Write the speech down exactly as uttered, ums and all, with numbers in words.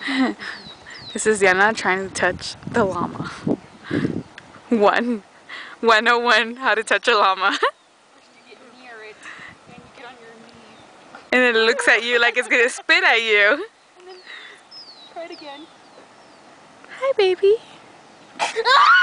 This is Yana trying to touch the llama. One. one oh one how to touch a llama. You get near it and you get on your knees. And it looks at you like it's gonna spit at you. And then try it again. Hi, baby. Ah!